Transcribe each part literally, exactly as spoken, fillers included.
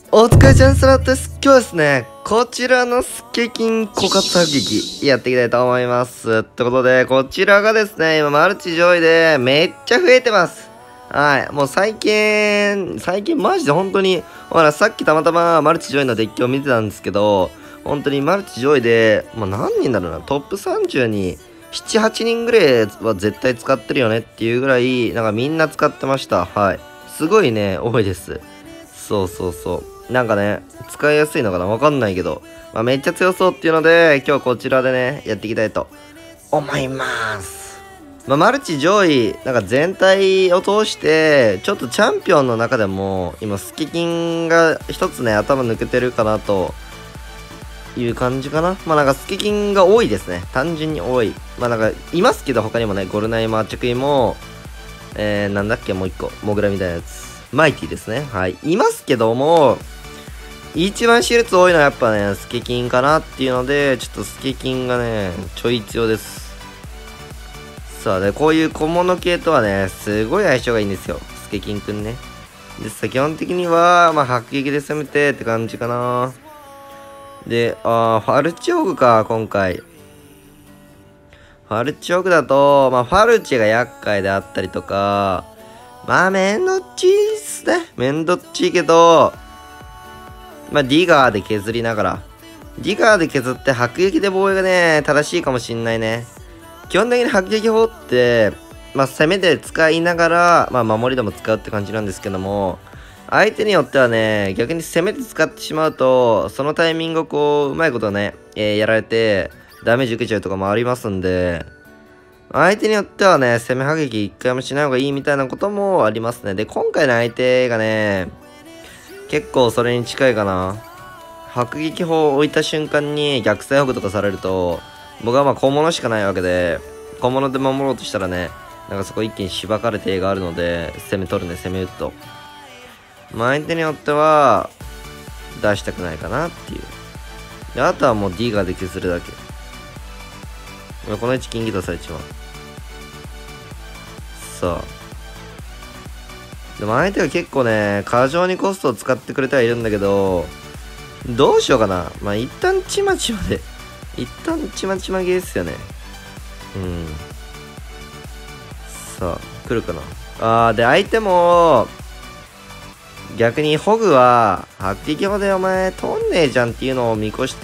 お疲れちゃんスラットです。今日はですね、こちらのスケキン枯渇迫撃やっていきたいと思います。ってことで、こちらがですね、今マルチ上位でめっちゃ増えてます。はい。もう最近、最近マジで本当に、ほら、さっきたまたまマルチ上位のデッキを見てたんですけど、本当にマルチ上位で、まあ何人だろうな、トップさんじゅうに、なな、はちにんぐらいは絶対使ってるよねっていうぐらい、なんかみんな使ってました。はい。すごいね、多いです。そうそうそう。なんかね、使いやすいのかなわかんないけど、まあ、めっちゃ強そうっていうので、今日こちらでね、やっていきたいと思います。まあ、マルチ上位、なんか全体を通して、ちょっとチャンピオンの中でも、今、スケキンが一つね、頭抜けてるかなという感じかな。まあなんかスケキンが多いですね。単純に多い。まあなんか、いますけど、他にもね、ゴルナイマーチョクイも、えー、なんだっけ、もう一個、モグラみたいなやつ。マイティですね。はい。いますけども、一番シルツ多いのはやっぱね、スケキンかなっていうので、ちょっとスケキンがね、ちょい強です。さあ、で、こういう小物系とはね、すごい相性がいいんですよ。スケキンくんね。で、さ、基本的には、まあ、迫撃で攻めてって感じかな。で、あー、ファルチオーグか、今回。ファルチオーグだと、まあ、ファルチが厄介であったりとか、まあ、めんどっちいっすね。めんどっちいけど、まあ、ディガーで削りながら。ディガーで削って迫撃で防衛がね、正しいかもしんないね。基本的に迫撃法って、まあ、攻めで使いながら、まあ、守りでも使うって感じなんですけども、相手によってはね、逆に攻めで使ってしまうと、そのタイミングをこう、うまいことね、えー、やられて、ダメージ受けちゃうとかもありますんで、相手によってはね、攻め迫撃一回もしない方がいいみたいなこともありますね。で、今回の相手がね、結構それに近いかな。迫撃砲を置いた瞬間に逆再北とかされると、僕はまあ小物しかないわけで、小物で守ろうとしたらね、なんかそこ一気にしばかれてがあるので、攻め取るね、攻め打つと。まあ相手によっては、出したくないかなっていう。で、あとはもう D がで削るだけ。この位置金ギ出されちまう。さあ。でも相手が結構ね、過剰にコストを使ってくれてはいるんだけど、どうしようかな。まあ、一旦ちまちまで、一旦ちまちまゲーですよね。うん。さあ、来るかな。あー、で、相手も、逆にホグは、迫撃砲でお前、取んねえじゃんっていうのを見越して、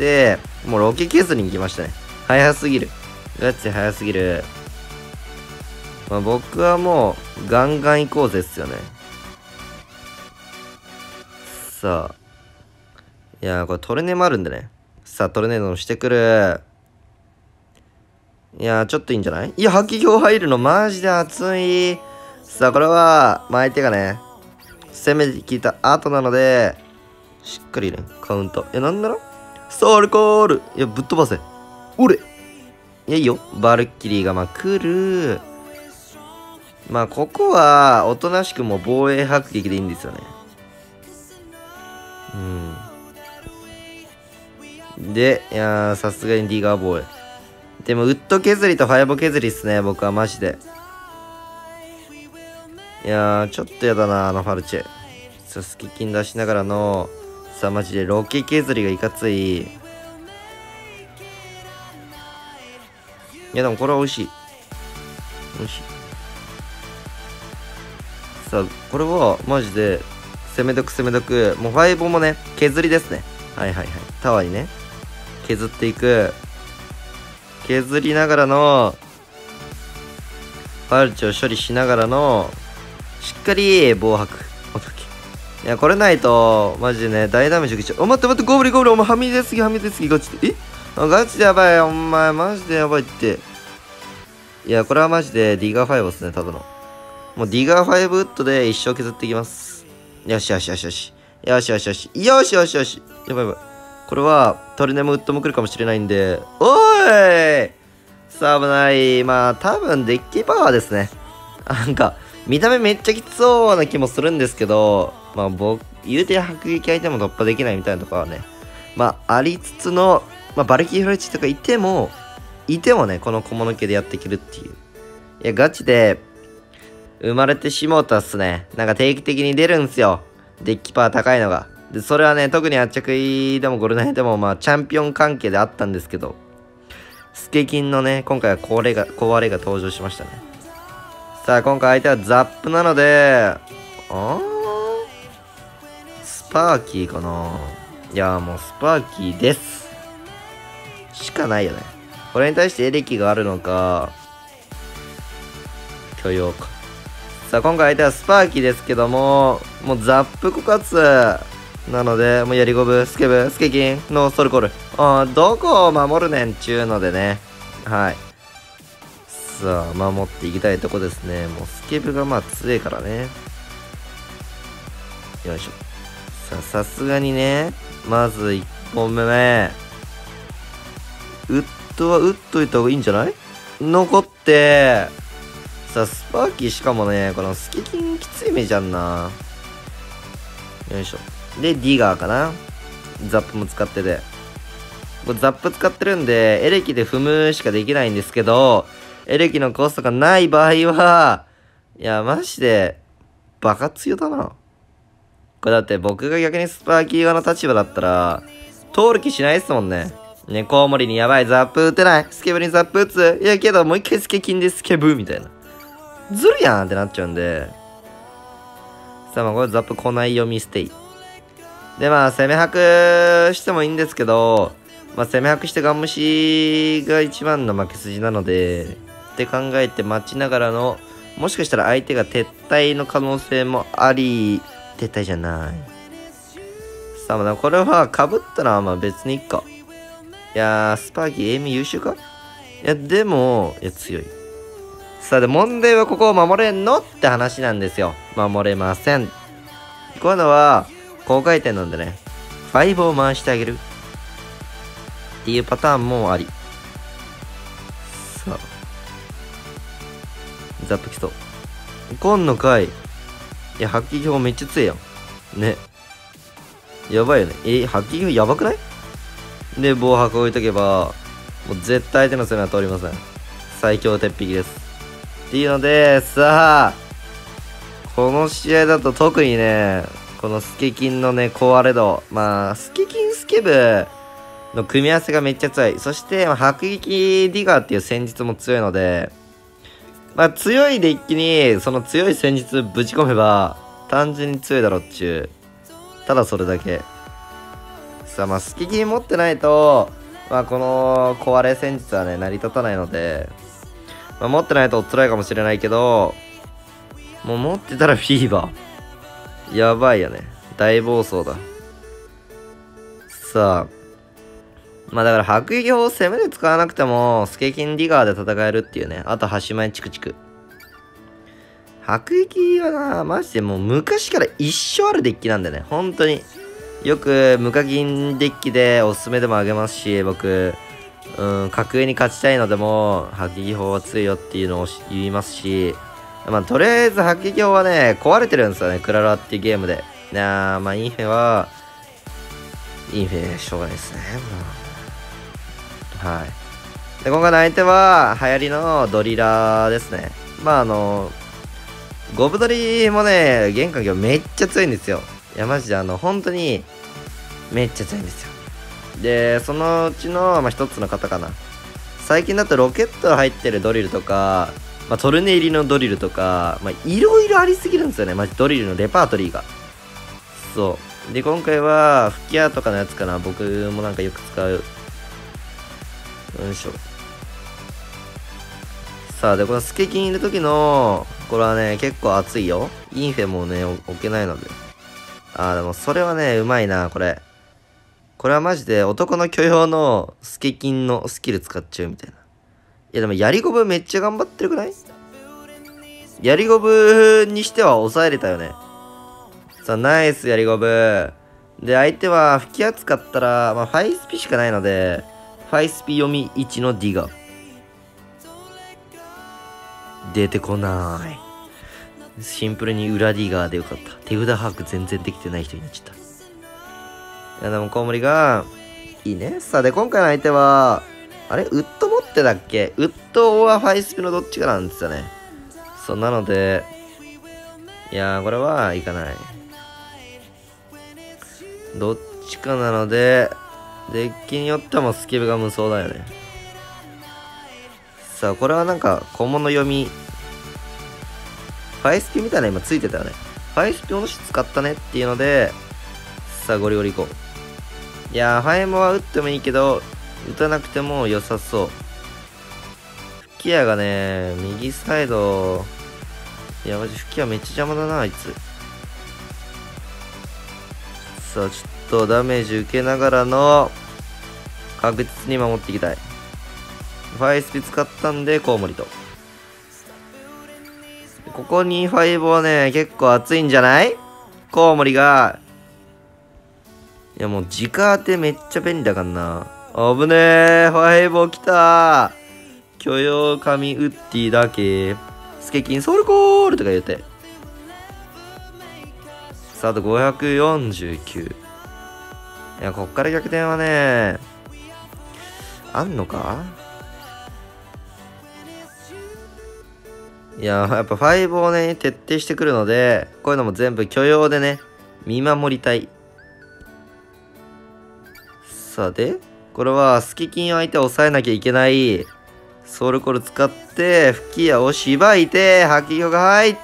もうロケ削りに来ましたね。早すぎる。ガチで早すぎる。まあ、僕はもう、ガンガン行こうぜっすよね。さあ。いやー、これトルネもあるんでね。さあ、トルネードのしてくる。いやー、ちょっといいんじゃない？いや、迫撃砲入るのマジで熱い。さあ、これは、まあ、相手がね、攻めてきた後なので、しっかりね、カウント。え、なんだろソウルコール。いや、ぶっ飛ばせ。おれ。いや、いいよ。バルキリーが、まあ、来る。まあ、ここは、おとなしくも防衛迫撃でいいんですよね。うん。で、いやー、さすがにディガー防衛。でも、ウッド削りとファイボ削りっすね、僕はマジで。いやー、ちょっとやだな、あのファルチェ。さ、スケキン出しながらの、さ、マジでロケ削りがいかつい。いや、でもこれは美味しい。美味しい。さあ、これは、マジで、攻め得攻め得。もうファイボもね、削りですね。はいはいはい。タワーにね、削っていく。削りながらの、ファルチを処理しながらの、しっかり防泊。いや、これないと、マジでね、大ダメージ受けちゃう。お、待って待って、ゴブリゴブリ、お前はみ出すぎ、はみ出すぎ、ガチで。えあガチでやばい、お前、マジでやばいって。いや、これはマジでディガーファイブですね、ただの。もうディガーファイブウッドで一生削っていきます。よしよしよしよし。よしよしよし。よしよしよし。やばいやばい。これは、トルネもウッドも来るかもしれないんで、おーいさあ、危ない。まあ、多分、デッキパワーですね。なんか、見た目めっちゃきつそうな気もするんですけど、まあ、僕、言うて迫撃相手も突破できないみたいなところはね、まあ、ありつつの、まあ、バルキーフレッチとかいても、いてもね、この小物系でやっていけるっていう。いや、ガチで、生まれてしもうたっすね。なんか定期的に出るんすよ。デッキパワー高いのが。 で、それはね、特に圧着でもゴルナイでも、まあ、チャンピオン関係であったんですけど、スケキンのね、今回は壊れが、壊れが登場しましたね。さあ、今回相手はザップなので、あースパーキーかないや、もうスパーキーです。しかないよね。これに対してエレキがあるのか、許容か。さあ、今回相手はスパーキーですけども、もうザップ枯渇なので、もうやりゴブ、スケブ、スケキン、ノーストルコール。あー、どこを守るねんちゅうのでね。はい。さあ、守っていきたいとこですね。もうスケブがまあ強いからね。よいしょ。さあ、さすがにね、まずいっぽんめ目。ウッドは打っといた方がいいんじゃない？残って、さあ、スパーキーしかもね、このスケキンきつい目じゃんな。よいしょ。で、ディガーかな。ザップも使ってて。これザップ使ってるんで、エレキで踏むしかできないんですけど、エレキのコストがない場合は、いや、マジで、バカ強だな。これだって僕が逆にスパーキー側の立場だったら、通る気しないっすもんね。ね、コウモリにやばい、ザップ打てない。スケブにザップ打つ。いやけど、もう一回スケキンでスケブみたいな。ずるやんってなっちゃうんで。さあ、まあこれザップ来ない読みステイ。で、まあ、攻め白してもいいんですけど、まあ、攻め白してガン無視が一番の負け筋なので、って考えて待ちながらの、もしかしたら相手が撤退の可能性もあり、撤退じゃない。さあ、まあ、これは被ったのはまあ別にいっか。いやー、スパーキーエイム優秀か？いや、でも、いや、強い。さあ、で、問題はここを守れんのって話なんですよ。守れません。こういうのは、高回転なんでね、ファイブを回してあげる。っていうパターンもあり。さあ。ザップ来そう。来んのかい。いや、発揮表めっちゃ強いやん。ね。やばいよね。え、発揮表やばくない？で、防白置いとけば、もう絶対相手の攻めは通りません。最強鉄壁です。っていうので、さあ、この試合だと特にね、このスケキンのね、壊れ度。まあ、スケキンスケブの組み合わせがめっちゃ強い。そして、まあ、迫撃ディガーっていう戦術も強いので、まあ、強いで一気に、その強い戦術ぶち込めば、単純に強いだろっちゅう。ただそれだけ。さあ、まあ、スケキン持ってないと、まあ、この壊れ戦術はね、成り立たないので、まあ、持ってないと辛いかもしれないけど、もう持ってたらフィーバー。やばいよね。大暴走だ。さあ。まあだから迫撃砲を攻めで使わなくても、スケキンディガーで戦えるっていうね。あと端前チクチク。迫撃はな、マジでもう昔から一生あるデッキなんでね。本当に。よく無課金デッキでおすすめでもあげますし、僕、うん、格上に勝ちたいのでも、迫撃砲は強いよっていうのを言いますし、まあ、とりあえず迫撃砲はね、壊れてるんですよね、クララっていうゲームで。いやー、まあ、インフェは、インフェ、しょうがないですね、もう。はい。で、今回の相手は、流行りのドリラーですね。まあ、あの、ゴブドリもね、現環境めっちゃ強いんですよ。いや、マジで、あの、本当に、めっちゃ強いんですよ。で、そのうちの、まあ、一つの方かな。最近だとロケット入ってるドリルとか、まあ、トルネ入りのドリルとか、まあ、いろいろありすぎるんですよね。マジドリルのレパートリーが。そう。で、今回は、吹き矢とかのやつかな。僕もなんかよく使う。よいしょ。さあ、で、このスケキンいる時の、これはね、結構熱いよ。インフェもね、置けないので。あー、でもそれはね、うまいな、これ。これはマジで男の許容のスケキンのスキル使っちゃうみたいな。いやでもやりゴブめっちゃ頑張ってるくない？やりゴブにしては抑えれたよね。さあ、ナイスやりゴブ。で、相手は吹き矢使ったら、まあ、ファイスピしかないので、ファイスピ読みいちのディガー。出てこない。シンプルに裏ディガーでよかった。手札把握全然できてない人になっちゃった。いやでもコウモリが、いいね。さあ、で、今回の相手は、あれウッド持ってたっけ？ウッドはファイスピのどっちかなんですよね。そう、なので、いやー、これはいかない。 どっちかなので、デッキによってはもうスケベが無双だよね。さあ、これはなんか、小物読み。ファイスピみたいな今ついてたよね。ファイスピお主使ったねっていうので、さあ、ゴリゴリ行こう。いやー、ファイモは打ってもいいけど、打たなくても良さそう。吹き矢がね、右サイド、いや、マジ吹き矢めっちゃ邪魔だな、あいつ。さあ、ちょっとダメージ受けながらの、確実に守っていきたい。ファイスピ使ったんで、コウモリと。ここにファイボはね、結構熱いんじゃない？コウモリが。いやもう直当てめっちゃ便利だからな。危ねえ。ファイボ来たー。許容神ウッディだけ。スケキンソウルコールとか言うて。さあ、あとごひゃくよんじゅうきゅう。いや、こっから逆転はね、あんのか？いや、やっぱファイブをね、徹底してくるので、こういうのも全部許容でね、見守りたい。さあ、で、これは、スケキン相手を抑えなきゃいけない。ソウルコール使って、吹き矢をしばいて、破棄魚が入って、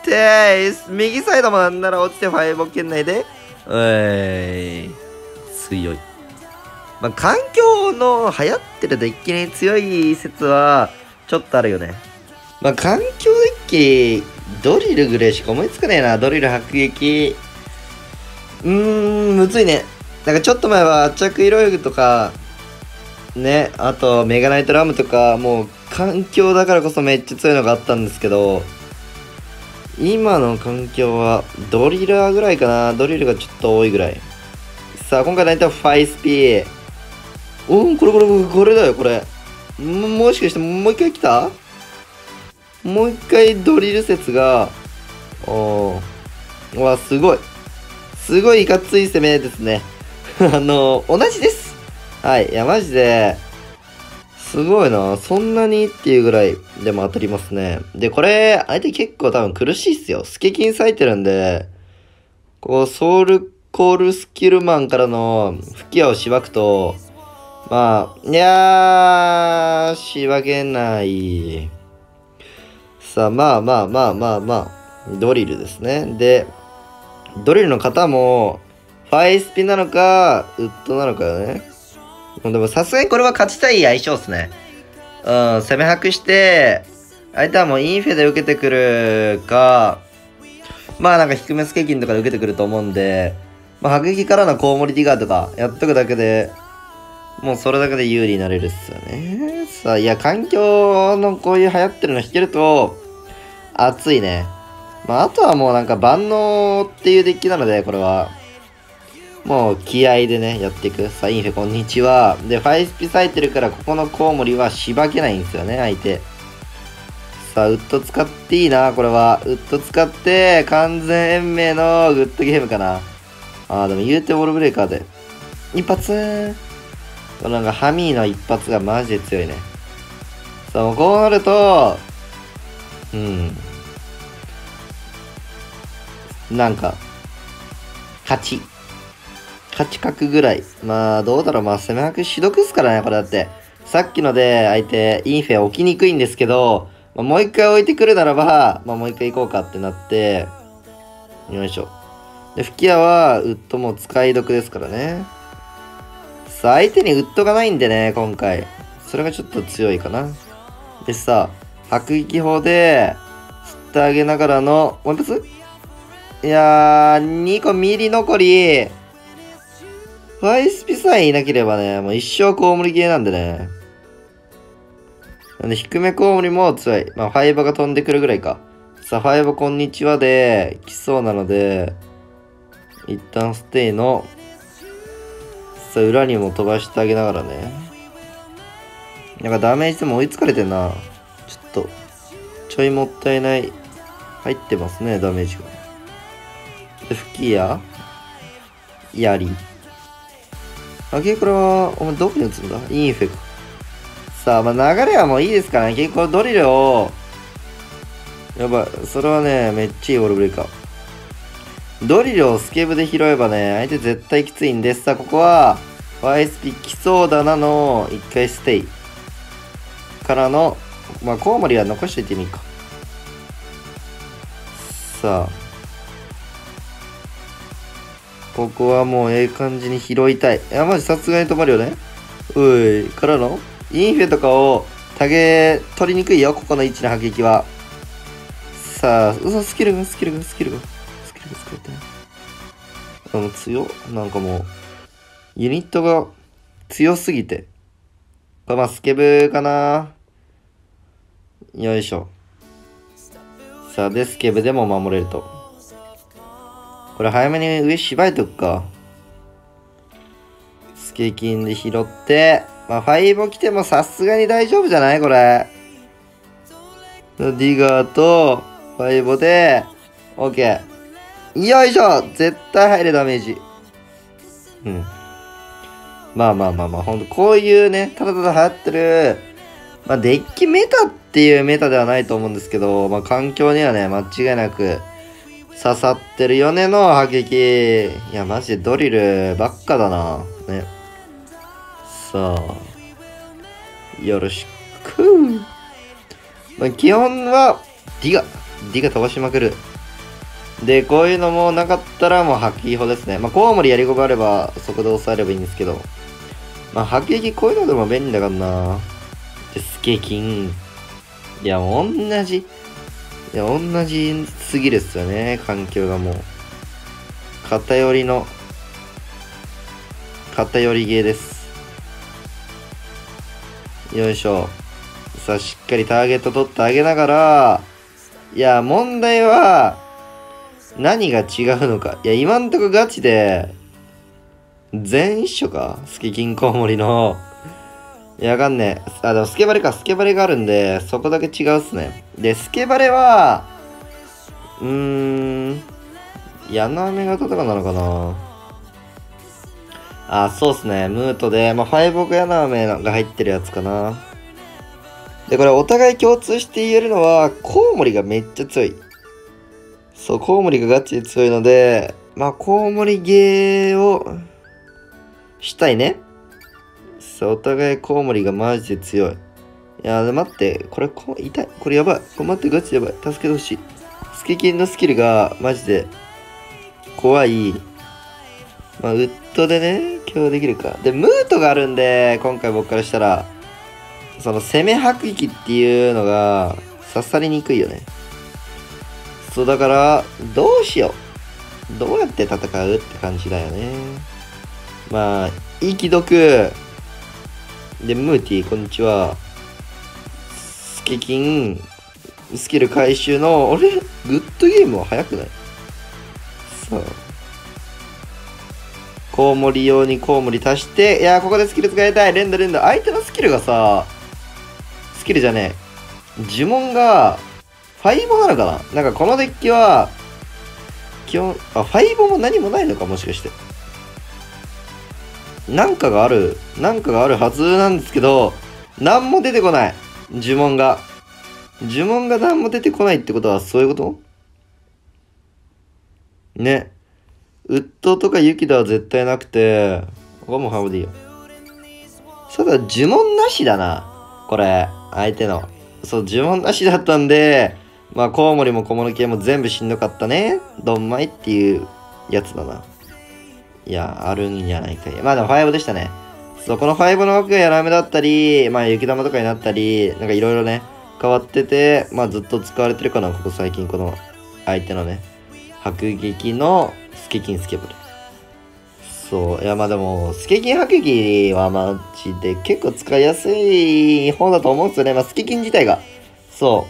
右サイドもなんなら落ちてファイブ圏内で、うえーい、強い。まあ、環境の流行ってるデッキに強い説は、ちょっとあるよね。まあ、環境デッキ、ドリルぐらいしか思いつかねえな。ドリル迫撃。うーん、むずいね。なんかちょっと前は、圧着色具とか、ね、あと、メガナイトラムとか、もう、環境だからこそめっちゃ強いのがあったんですけど、今の環境は、ドリラーぐらいかな。ドリルがちょっと多いぐらい。さあ、今回大体ファイスピー。おー、これこれこれ、これだよ、これ。も、もしかしてもう一回来た？もう一回ドリル説が、おー、わ、すごい。すごいいかつい攻めですね。あの、同じです。はい。いや、マジで、すごいな。そんなにっていうぐらいでも当たりますね。で、これ、相手結構多分苦しいっすよ。スケキン割いてるんで、こう、ソウルコールスキルマンからの吹き矢をしばくと、まあ、いやー、しばけない。さあ、まあまあまあまあまあ、ドリルですね。で、ドリルの型も、ファイスピなのか、ウッドなのかよね。でもさすがにこれは勝ちたい相性っすね。うん、攻め白して、相手はもうインフェで受けてくるか、まあなんか低めスケキンとかで受けてくると思うんで、まあ迫撃からのコウモリディガーとかやっとくだけで、もうそれだけで有利になれるっすよね。さあ、いや、環境のこういう流行ってるの弾けると、熱いね。まあ、あとはもうなんか万能っていうデッキなので、これは。もう気合でね、やっていく。さあ、インフェこんにちは。で、ファイスピ咲いてるから、ここのコウモリはしばけないんですよね、相手。さあ、ウッド使っていいな、これは。ウッド使って、完全延命のグッドゲームかな。あー、でも言うてウォールブレーカーで。一発このなんかハミーの一発がマジで強いね。さあ、こうなると、うん。なんか、勝ち。勝ち角ぐらい。まあ、どうだろう。まあ、攻め白しどくっすからね、これだって。さっきので、相手、インフェ置きにくいんですけど、まあ、もう一回置いてくるならば、まあ、もう一回行こうかってなって、よいしょ。で、吹き矢は、ウッドも使い得ですからね。さあ、相手にウッドがないんでね、今回。それがちょっと強いかな。でさ、迫撃砲で、吸ってあげながらの、もう一発いやー、にこミリ残り。ファイスピさえいなければね、もう一生コウモリゲーなんでね。なんで、低めコウモリも強い。まあ、ファイバが飛んでくるぐらいか。さあ、ファイバこんにちはで、来そうなので、一旦ステイの、さあ、裏にも飛ばしてあげながらね。なんかダメージでも追いつかれてんな。ちょっと、ちょいもったいない。入ってますね、ダメージが。で、吹き矢槍。あ、結構これは、お前どこに打つんだインフェか。さあ、まあ流れはもういいですからね。結構ドリルを、やばい。それはね、めっちゃいいウォールブレイカー。 ドリルをスケブで拾えばね、相手絶対きついんで、さあ、ここは、ワイエスピー 来そうだなの、一回ステイ。からの、まあ、コウモリは残しといてみるか。さあ。ここはもうええ感じに拾いたい。いや、マジさすがに止まるよね。うい。からの、インフェとかを、タゲ取りにくいよ、ここの位置の迫撃は。さあ、うそ、スキルが、スキルが、スキルが、スキルが使えてない。あの、強なんかもう、ユニットが強すぎて。まあ、スケブかな。よいしょ。さあ、で、スケブでも守れると。これ早めに上縛いとくか。スケキンで拾って、まあ、ファイボ来てもさすがに大丈夫じゃないこれ。ディガーと、ファイボで、オッケー。よいしょ絶対入れダメージ。うん。まあまあまあまあ、ほんと、こういうね、ただただ流行ってる、まあ、デッキメタっていうメタではないと思うんですけど、まあ、環境にはね、間違いなく、刺さってるよねの迫撃。いや、マジでドリルばっかだな。ね。さあ。よろしく。まあ、基本は、ディガ。ディガ飛ばしまくる。で、こういうのもなかったらもう迫撃砲ですね。まあ、コウモリやりごがあれば、そこで抑えればいいんですけど。まあ、迫撃こういうのでも便利だからな。で、スケキン。いや、もう同じ。いや、同じすぎるっすよね。環境がもう。偏りの、偏りゲーです。よいしょ。さあ、しっかりターゲット取ってあげながら、いや、問題は、何が違うのか。いや、今んとこガチで、全一緒かスケキンコウモリの。いや、わかんねえ。あ、でもスケバレか。スケバレがあるんで、そこだけ違うっすね。で、スケバレは、うーん、ヤナメ型とかなのかなあ、そうっすね。ムートで、まあ、ファイボクヤナメが入ってるやつかな。で、これお互い共通して言えるのは、コウモリがめっちゃ強い。そう、コウモリがガチで強いので、まあ、コウモリゲーをしたいね。そう、お互いコウモリがマジで強い。いやー、待って、これ、こ痛い。これやばい。これ待って、ガチでやばい。助けてほしい。スケキンのスキルがマジで怖い。まあ、ウッドでね、今日できるか。で、ムートがあるんで、今回僕からしたら、その攻め迫撃っていうのが刺さりにくいよね。そう、だから、どうしよう。どうやって戦うって感じだよね。まあ、いい気毒。で、ムーティー、こんにちは。スケキン、スキル回収の、あれグッドゲームは早くない？さあ。コウモリ用にコウモリ足して、いやー、ここでスキル使いたい。連打連打。相手のスキルがさ、スキルじゃねえ。呪文が、ファイボなのかな？なんかこのデッキは、基本、あ、ファイボも何もないのかもしかして。なんかがある、なんかがあるはずなんですけど、なんも出てこない。呪文が。呪文がなんも出てこないってことはそういうことね。ウッドとかユキダは絶対なくて、ここもハブでいいよ。ただ呪文なしだな。これ、相手の。そう、呪文なしだったんで、まあ、コウモリも小物系も全部しんどかったね。ドンマイっていうやつだな。いや、あるんじゃないかい。まあでもファイブでしたね。そう、このファイブの枠がやらめだったり、まあ雪玉とかになったり、なんかいろいろね、変わってて、まあずっと使われてるかな、ここ最近この相手のね、迫撃のスケキンスケブル。そう、いやまあでも、スケキン迫撃はマジで結構使いやすい方だと思うんですよね。まあスケキン自体が。そう、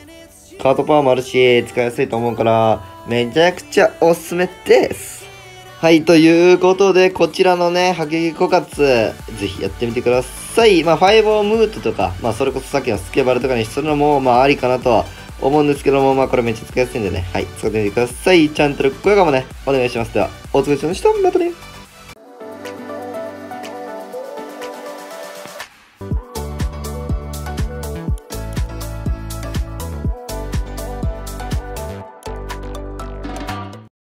カートパワーもあるし、使いやすいと思うから、めちゃくちゃおすすめです。はい、ということで、こちらのね、迫撃枯渇、ぜひやってみてください。まあ、ファイブオームートとか、まあ、それこそさっきのスケバルとかにするのも、まあ、ありかなとは思うんですけども、まあ、これめっちゃ使いやすいんでね、はい、使ってみてください。チャンネル登録もね、お願いします。では、お疲れ様でした。またね。